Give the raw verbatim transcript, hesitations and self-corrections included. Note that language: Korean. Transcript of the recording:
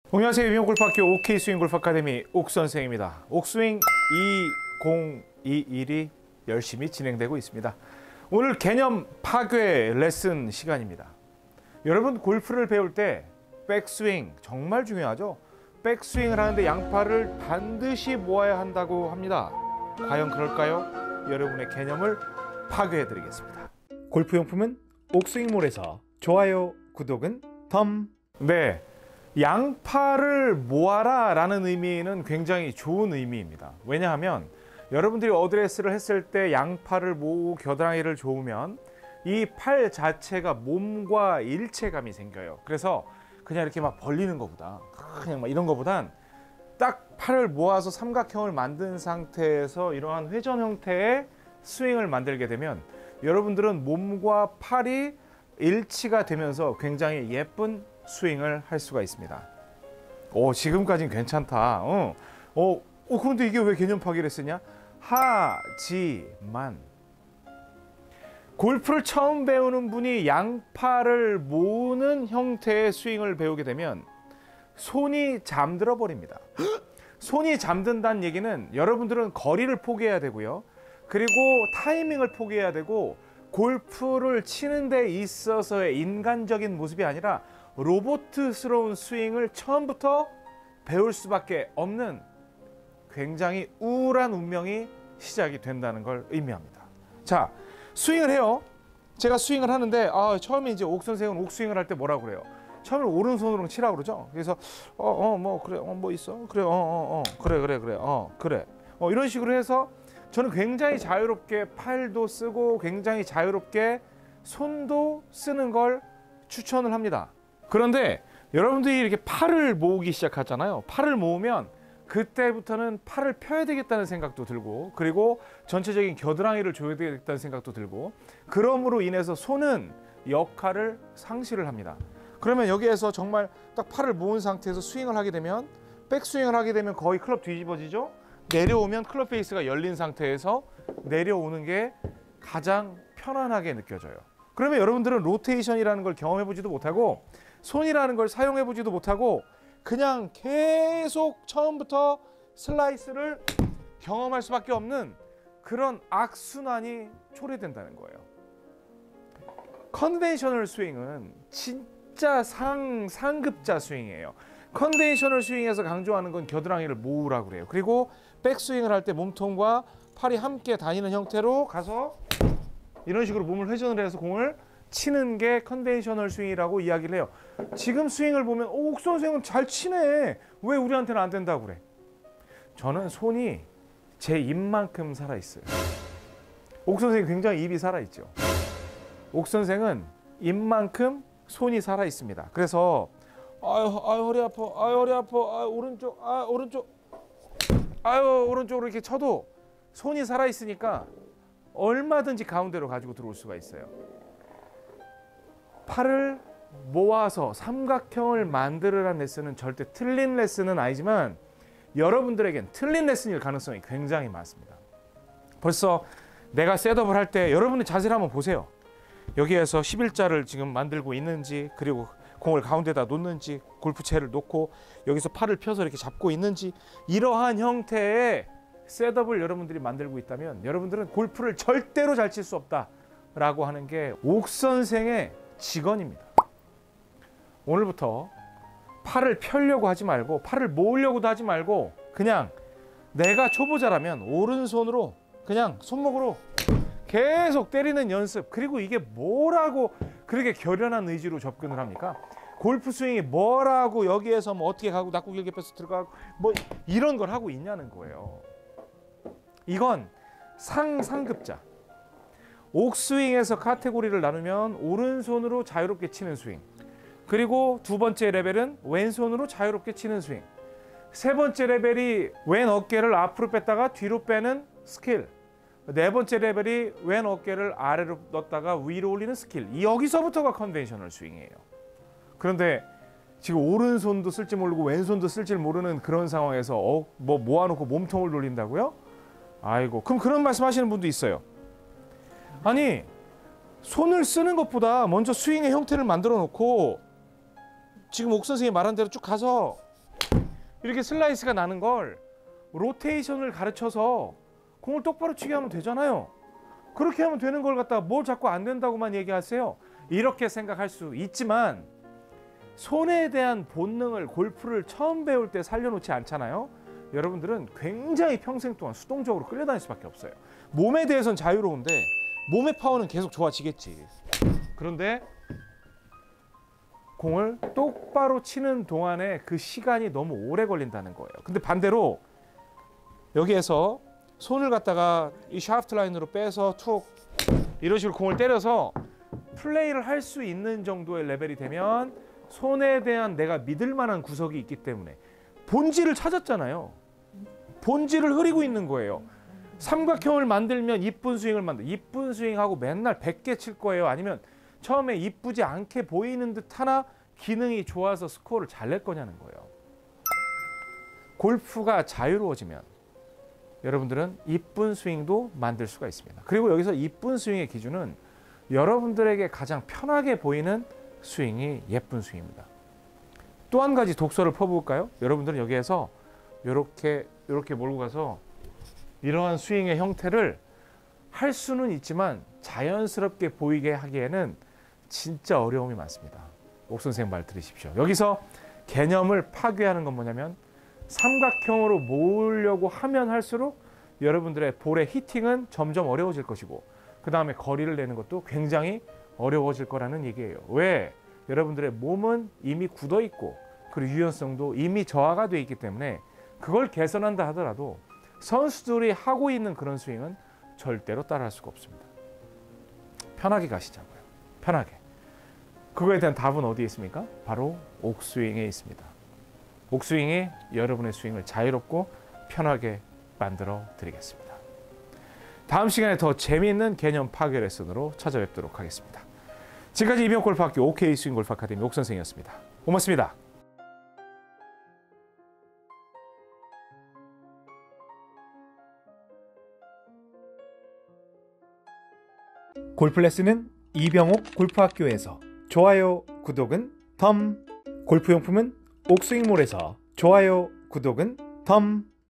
안녕하세요. 유명골프학교 오케이스윙골프 아카데미 옥선생입니다. 옥스윙 이천이십일이 열심히 진행되고 있습니다. 오늘 개념 파괴 레슨 시간입니다. 여러분 골프를 배울 때 백스윙 정말 중요하죠. 백스윙을 하는데 양팔을 반드시 모아야 한다고 합니다. 과연 그럴까요? 여러분의 개념을 파괴해 드리겠습니다. 골프용품은 옥스윙몰에서 좋아요, 구독은 덤. 네. 양팔을 모아라 라는 의미는 굉장히 좋은 의미입니다. 왜냐하면 여러분들이 어드레스를 했을 때 양팔을 모으고 겨드랑이를 조으면 이 팔 자체가 몸과 일체감이 생겨요. 그래서 그냥 이렇게 막 벌리는 것보다 그냥 막 이런 것보단 딱 팔을 모아서 삼각형을 만든 상태에서 이러한 회전 형태의 스윙을 만들게 되면 여러분들은 몸과 팔이 일치가 되면서 굉장히 예쁜 스윙을 할 수가 있습니다. 오, 지금까지는 괜찮다. 어, 어, 어, 그런데 이게 왜 개념 파괴를 쓰냐? 하지만 골프를 처음 배우는 분이 양팔을 모으는 형태의 스윙을 배우게 되면 손이 잠들어 버립니다. 손이 잠든다는 얘기는 여러분들은 거리를 포기해야 되고요. 그리고 타이밍을 포기해야 되고 골프를 치는 데 있어서의 인간적인 모습이 아니라 로보트스러운 스윙을 처음부터 배울 수밖에 없는 굉장히 우울한 운명이 시작이 된다는 걸 의미합니다. 자, 스윙을 해요. 제가 스윙을 하는데 아, 처음에 이제 옥 선생은 옥스윙을 할 때 뭐라고 그래요? 처음에 오른손으로 치라고 그러죠. 그래서 어, 어, 뭐 그래, 어, 뭐 있어? 그래, 어, 어, 어, 그래, 그래, 그래, 어, 그래. 어, 이런 식으로 해서 저는 굉장히 자유롭게 팔도 쓰고 굉장히 자유롭게 손도 쓰는 걸 추천을 합니다. 그런데 여러분들이 이렇게 팔을 모으기 시작하잖아요. 팔을 모으면 그때부터는 팔을 펴야 되겠다는 생각도 들고 그리고 전체적인 겨드랑이를 조여야 되겠다는 생각도 들고 그럼으로 인해서 손은 역할을 상실을 합니다. 그러면 여기에서 정말 딱 팔을 모은 상태에서 스윙을 하게 되면 백스윙을 하게 되면 거의 클럽 뒤집어지죠. 내려오면 클럽 페이스가 열린 상태에서 내려오는 게 가장 편안하게 느껴져요. 그러면 여러분들은 로테이션이라는 걸 경험해 보지도 못하고 손이라는 걸 사용해 보지도 못하고 그냥 계속 처음부터 슬라이스를 경험할 수밖에 없는 그런 악순환이 초래된다는 거예요. 컨벤셔널 스윙은 진짜 상, 상급자 스윙이에요. 컨벤셔널 스윙에서 강조하는 건 겨드랑이를 모으라고 그래요. 그리고 백스윙을 할 때 몸통과 팔이 함께 다니는 형태로 가서 이런 식으로 몸을 회전을 해서 공을 치는 게 컨벤셔널 스윙이라고 이야기를 해요. 지금 스윙을 보면 오, 옥 선생은 잘 치네. 왜 우리한테는 안 된다고 그래? 저는 손이 제 입만큼 살아있어요. 옥 선생이 굉장히 입이 살아있죠. 옥 선생은 입만큼 손이 살아있습니다. 그래서 아유, 아유 허리 아파, 아유 허리 아파, 아유 오른쪽, 아 오른쪽, 아유 오른쪽으로 이렇게 쳐도 손이 살아있으니까 얼마든지 가운데로 가지고 들어올 수가 있어요. 팔을 모아서 삼각형을 만들으라는 레슨은 절대 틀린 레슨은 아니지만 여러분들에겐 틀린 레슨일 가능성이 굉장히 많습니다. 벌써 내가 셋업을 할 때 여러분의 자세를 한번 보세요. 여기에서 십일자를 지금 만들고 있는지 그리고 공을 가운데다 놓는지 골프채를 놓고 여기서 팔을 펴서 이렇게 잡고 있는지 이러한 형태의 셋업을 여러분들이 만들고 있다면 여러분들은 골프를 절대로 잘 칠 수 없다라고 하는 게 옥 선생의 직언입니다. 오늘부터 팔을 펴려고 하지 말고 팔을 모으려고도 하지 말고 그냥 내가 초보자라면 오른손으로 그냥 손목으로 계속 때리는 연습. 그리고 이게 뭐라고 그렇게 결연한 의지로 접근을 합니까? 골프 스윙이 뭐라고 여기에서 뭐 어떻게 가고 낙구 길게 펴서 들어가고 뭐 이런 걸 하고 있냐는 거예요. 이건 상상급자. 옥스윙에서 카테고리를 나누면 오른손으로 자유롭게 치는 스윙, 그리고 두 번째 레벨은 왼손으로 자유롭게 치는 스윙, 세 번째 레벨이 왼 어깨를 앞으로 뺐다가 뒤로 빼는 스킬, 네 번째 레벨이 왼 어깨를 아래로 넣었다가 위로 올리는 스킬. 여기서부터가 컨벤셔널 스윙이에요. 그런데 지금 오른손도 쓸 줄 모르고 왼손도 쓸 줄 모르는 그런 상황에서 어, 뭐 모아놓고 몸통을 돌린다고요? 아이고, 그럼 그런 말씀하시는 분도 있어요. 아니, 손을 쓰는 것보다 먼저 스윙의 형태를 만들어 놓고 지금 옥 선생님이 말한 대로 쭉 가서 이렇게 슬라이스가 나는 걸 로테이션을 가르쳐서 공을 똑바로 치게 하면 되잖아요. 그렇게 하면 되는 걸 갖다가 뭘 자꾸 안 된다고만 얘기하세요. 이렇게 생각할 수 있지만 손에 대한 본능을 골프를 처음 배울 때 살려놓지 않잖아요. 여러분들은 굉장히 평생 동안 수동적으로 끌려다닐 수밖에 없어요. 몸에 대해서는 자유로운데 몸의 파워는 계속 좋아지겠지. 그런데 공을 똑바로 치는 동안에 그 시간이 너무 오래 걸린다는 거예요. 근데 반대로 여기에서 손을 갖다가 이 샤프트 라인으로 빼서 툭 이런 식으로 공을 때려서 플레이를 할 수 있는 정도의 레벨이 되면 손에 대한 내가 믿을 만한 구석이 있기 때문에 본질을 찾았잖아요. 본질을 흐리고 있는 거예요. 삼각형을 만들면 이쁜 스윙을 만들. 이쁜 스윙하고 맨날 백 개 칠 거예요. 아니면 처음에 이쁘지 않게 보이는 듯 하나 기능이 좋아서 스코어를 잘 낼 거냐는 거예요. 골프가 자유로워지면 여러분들은 이쁜 스윙도 만들 수가 있습니다. 그리고 여기서 이쁜 스윙의 기준은 여러분들에게 가장 편하게 보이는 스윙이 예쁜 스윙입니다. 또 한 가지 독서를 퍼부을까요? 여러분들은 여기에서 이렇게 이렇게 몰고 가서 이러한 스윙의 형태를 할 수는 있지만 자연스럽게 보이게 하기에는 진짜 어려움이 많습니다. 옥 선생님 말 들으십시오. 여기서 개념을 파괴하는 건 뭐냐면 삼각형으로 모으려고 하면 할수록 여러분들의 볼의 히팅은 점점 어려워질 것이고 그 다음에 거리를 내는 것도 굉장히 어려워질 거라는 얘기예요. 왜? 여러분들의 몸은 이미 굳어 있고 그리고 유연성도 이미 저하가 돼 있기 때문에 그걸 개선한다 하더라도 선수들이 하고 있는 그런 스윙은 절대로 따라할 수가 없습니다. 편하게 가시자고요. 편하게. 그거에 대한 답은 어디에 있습니까? 바로 옥스윙에 있습니다. 옥스윙이 여러분의 스윙을 자유롭고 편하게 만들어 드리겠습니다. 다음 시간에 더 재미있는 개념 파괴 레슨으로 찾아뵙도록 하겠습니다. 지금까지 이병옥 골프학교 오케이 스윙 골프 아카데미 옥 선생이었습니다. 고맙습니다. 골프 레슨은 이병옥 골프학교에서, 좋아요, 구독은 덤. 골프용품은 옥스윙몰에서, 좋아요, 구독은 덤.